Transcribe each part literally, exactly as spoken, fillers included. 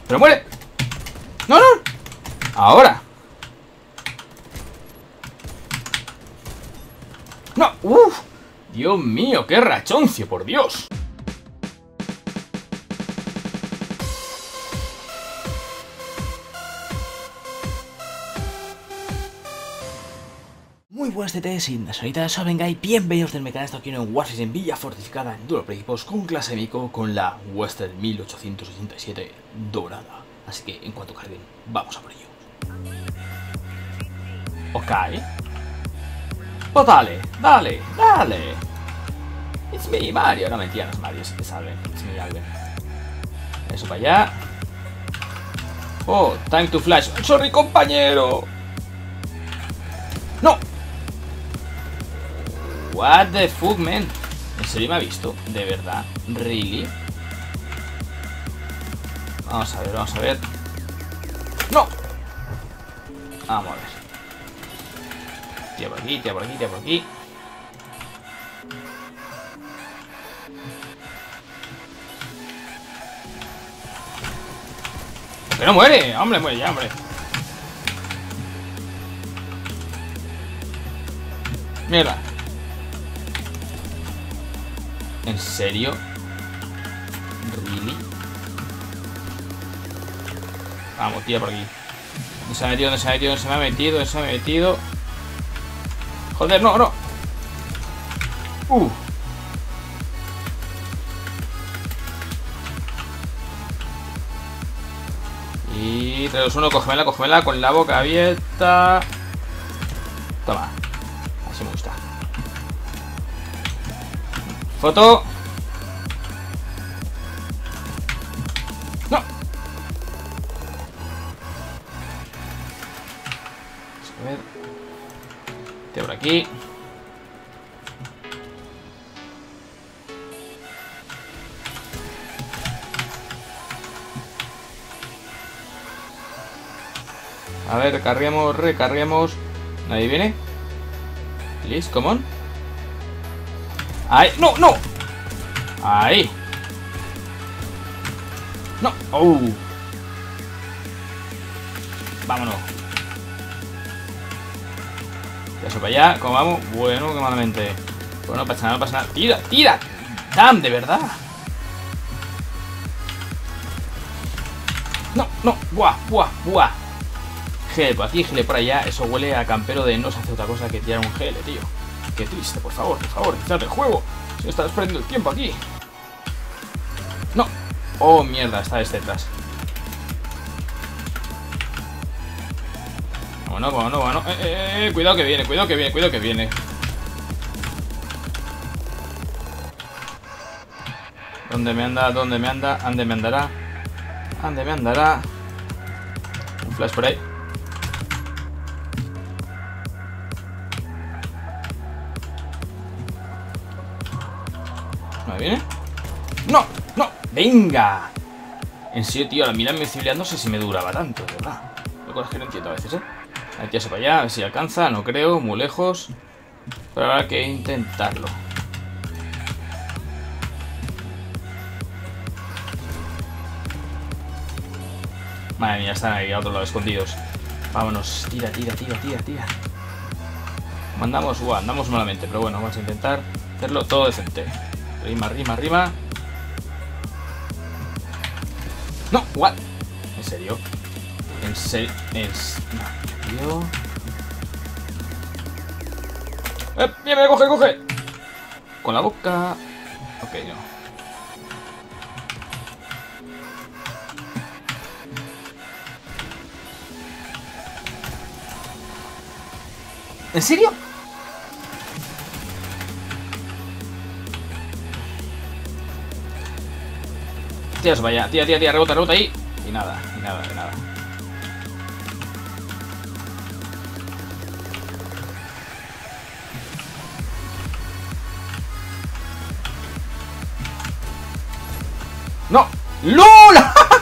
¡Pero muere! ¡No, no! ¡Ahora! ¡No! ¡Uf! ¡Dios mío! ¡Qué rachoncio, por Dios! Muy buenas T Ts y Nacionalidad, soy Bengai, bienvenidos del canal. Estoy aquí en Warface en Villa Fortificada en Duelo Equipos con clase Mico con la Western mil ochocientos ochenta y siete dorada. Así que en cuanto carguen, vamos a por ello. Ok. Pues dale, dale, dale. It's me, Mario. No, mentira, no es Mario, es, es Alben. It's me, Alben. Eso para allá. Oh, time to flash. Sorry, compañero. No. What the fuck, man. ¿En serio me ha visto? ¿De verdad? ¿Really? Vamos a ver, vamos a ver. ¡No! Vamos a ver. Tía por aquí, tía por aquí, tía por aquí. ¡Que no muere! ¡Hombre, muere ya, hombre! Mierda. ¿En serio? ¿Really? Vamos, tía, por aquí. No se ha metido, no se ha metido, no se me ha metido, no se me ha metido. Joder, no, no. Uh. Y tres, dos, uno, cógemela, cógemela con la boca abierta. Toma. Así me gusta. Foto. No. Vamos a ver. Este por aquí. A ver, recarguemos, recarguemos. ¿Nadie viene? Please, come on. ¡Ahí! ¡No, no! ¡Ahí! ¡No! ¡Oh! Vámonos. Ya eso para allá. ¿Cómo vamos? Bueno, que malamente. Bueno, no pasa nada, no pasa nada. ¡Tira, tira! ¡Damn, de verdad! ¡No, no! ¡Buah, buah, buah! Gel por aquí, gel por allá. Eso huele a campero de no se hace otra cosa que tirar un gel, tío. Qué triste, por favor, por favor, quitad el juego. Si estás perdiendo el tiempo aquí. No. Oh, mierda, está este detrás. Vámonos, vámonos, vámonos. Eh, eh, eh, cuidado que viene, cuidado que viene, cuidado que viene. ¿Dónde me anda? ¿Dónde me anda? ¿Ande me andará? ¿Ande me andará? Un flash por ahí. ¿Me viene? ¡No! ¡No! ¡Venga! En serio, tío, la mira invencibilidad no sé si me duraba tanto, de verdad. Lo que es que no entiendo a veces, ¿eh? A ver, tío, para allá, a ver si alcanza, no creo, muy lejos. Pero habrá que intentarlo. Madre mía, están ahí a otro lado escondidos. Vámonos, tira, tira, tira, tira, tira. Mandamos, uh, andamos malamente, pero bueno, vamos a intentar hacerlo todo decente. Rima, rima, rima. No, what? ¿En serio? ¿En serio? ¿En serio? ¡Eh! ¡Bien, me coge, coge! Con la boca. Ok, no. ¿En serio? Tía, vaya, tía, tía, tía, rebota, rebota ahí. Y nada, y nada, y nada. ¡No! ¡Lul!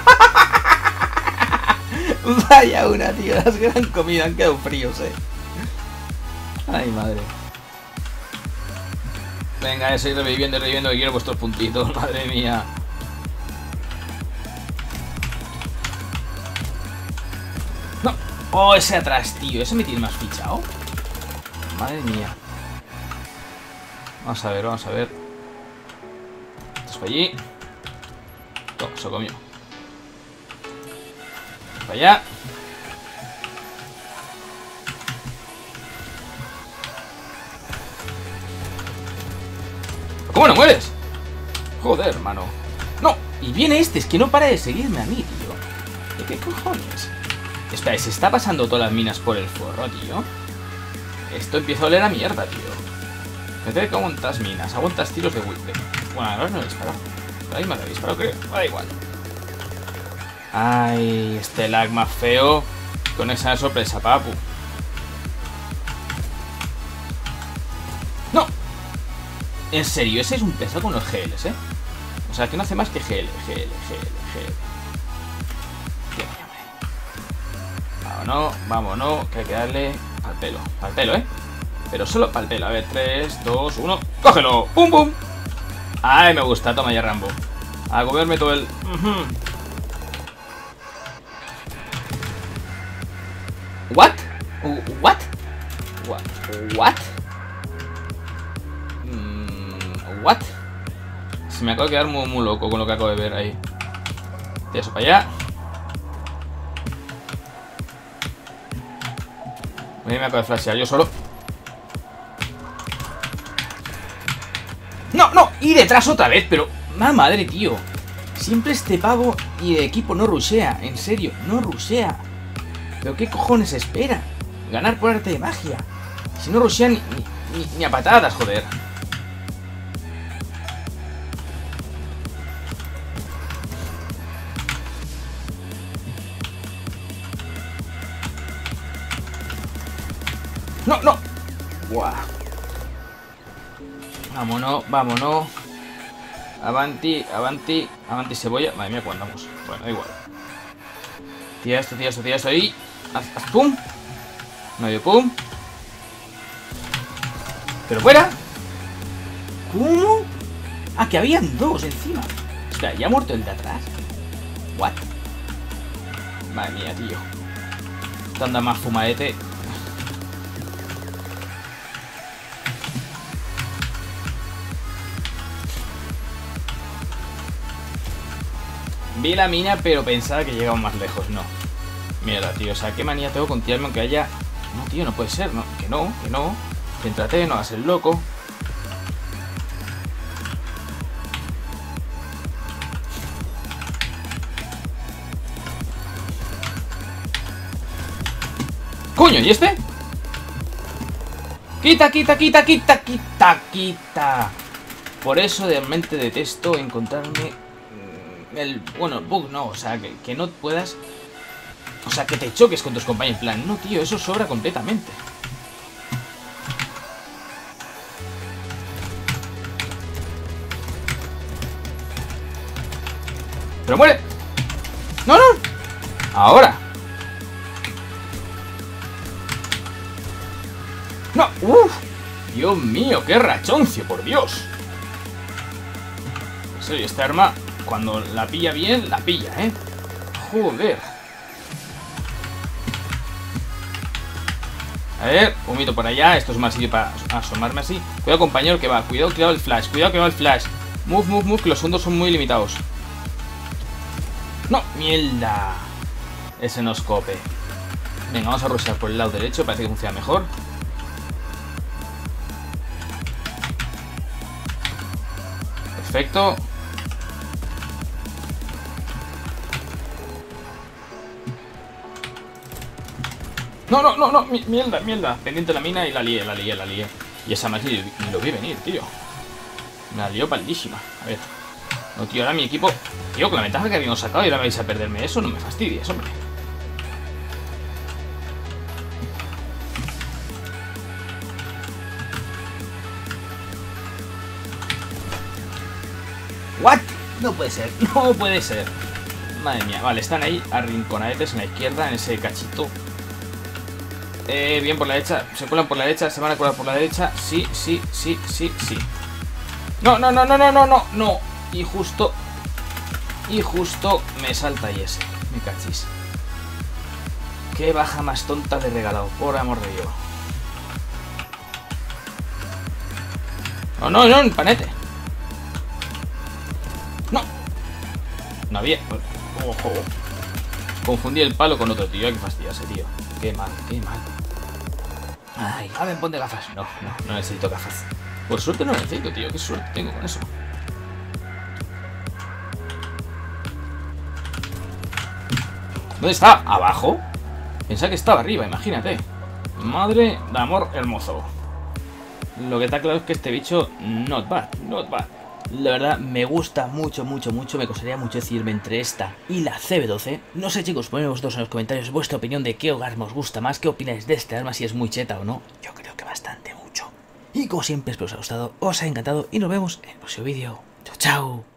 Vaya una, tío, las que han comido han quedado fríos, eh. Ay, madre. Venga, a seguir reviviendo, reviviendo, que quiero vuestros puntitos, madre mía. Oh, ese atrás, tío. Ese me tiene más fichado. Madre mía. Vamos a ver, vamos a ver. Esto es para allí. Toma, se comió. Para allá. ¿Cómo no mueres? Joder, hermano. No, y viene este, es que no para de seguirme a mí, tío. ¿De qué cojones? Espera, se está pasando todas las minas por el forro, tío. Esto empieza a oler a mierda, tío. Fíjate que aguantas minas, aguantas tiros de whip. Bueno, ahora no he disparado. Ahí me lo he disparado, creo. Da igual. Ay, este lag más feo. Con esa sorpresa, papu. ¡No! En serio, ese es un pesado con los G Ls, ¿eh? O sea, que no hace más que G L, G L, G L, G L. Dios mío, hombre. Vámonos, vámonos, que hay que darle al pelo, al pelo, ¿eh? Pero solo para el pelo. A ver, tres, dos, uno. ¡Cógelo! ¡Pum, pum! ¡Ay, me gusta! Toma ya, Rambo. A comerme todo el... Uh-huh. ¿What? Uh, ¿What? ¿What? ¿What? ¿What? Se me acaba de quedar muy, muy loco con lo que acabo de ver ahí. Tira eso para allá. A mí me acabo de flashear yo solo. ¡No, no! Y detrás otra vez, pero... ¡Ma madre, tío! Siempre este pavo y el equipo no rushea. En serio, no rushea. ¿Pero qué cojones espera? Ganar por arte de magia. Si no rushea ni, ni, ni, ni a patadas, joder. ¡No, no! ¡Buah! Vámonos, vámonos. Avanti, avanti, avanti cebolla. Madre mía, ¿cuándo andamos? Bueno, da igual. Tira esto, tira esto, tira esto ahí. Haz, haz pum. Medio pum. Pero fuera. ¿Cómo? Ah, que habían dos encima. Espera, ¿ya ha muerto el de atrás? What? Madre mía, tío. Esto anda más fumadete. Vi la mina, pero pensaba que llegaba más lejos. No. Mierda, tío. O sea, qué manía tengo con tirarme aunque haya... No, tío, no puede ser. No, que no, que no. Céntrate, no hagas el loco. ¡Coño! ¿Y este? ¡Quita, quita, quita, quita, quita, quita! Por eso realmente detesto encontrarme... El, bueno, bug no, o sea, que, que no puedas... O sea, que te choques con tus compañeros. En plan, no, tío, eso sobra completamente. ¡Pero muere! ¡No, no! ¡Ahora! ¡No! ¡Uf! ¡Dios mío! ¡Qué rachoncio, por Dios! En serio, esta arma... Cuando la pilla bien, la pilla, ¿eh? Joder. A ver, un mito por allá. Esto es más sitio para asomarme así. Cuidado, compañero, que va. Cuidado, cuidado el flash. Cuidado que va el flash. Move, move, move, que los segundos son muy limitados. ¡No! ¡Mierda! Ese no escope. Venga, vamos a rushear por el lado derecho. Parece que funciona mejor. Perfecto. No, no, no, no, mierda, mierda. Pendiente de la mina y la lié, la lié, la lié. Y esa más ni, ni lo vi venir, tío. Me la lió paldísima. A ver. No, tío, ahora mi equipo... Tío, con la ventaja que habíamos sacado y ahora me vais a perderme eso, no me fastidies, hombre. ¿What? No puede ser, no puede ser. Madre mía, vale, están ahí arrinconadetes en la izquierda, en ese cachito. Eh, bien por la derecha, se cuelan por la derecha, se van a colar por la derecha. Sí, sí, sí, sí, sí. No, no, no, no, no, no, no, no. Y justo, y justo me salta y ese. Me cachis. Qué baja más tonta de regalado, por amor de Dios. No, no, no, panete. No. No había... Ojo. Confundí el palo con otro, tío. Hay que fastidiarse, tío. Qué mal, qué mal. Ay, a ver, ponte gafas. No, no, no necesito gafas. Por suerte no necesito, tío. Qué suerte tengo con eso. ¿Dónde está? ¿Abajo? Pensaba que estaba arriba, imagínate. Madre de amor hermoso. Lo que está claro es que este bicho, not bad, not bad. La verdad, me gusta mucho, mucho, mucho. Me costaría mucho decidirme entre esta y la C B doce. No sé, chicos, poned vosotros en los comentarios vuestra opinión de qué arma os gusta más. ¿Qué opináis de este arma? Si es muy cheta o no. Yo creo que bastante mucho. Y como siempre, espero os haya gustado, os haya encantado y nos vemos en el próximo vídeo. Chao, chao.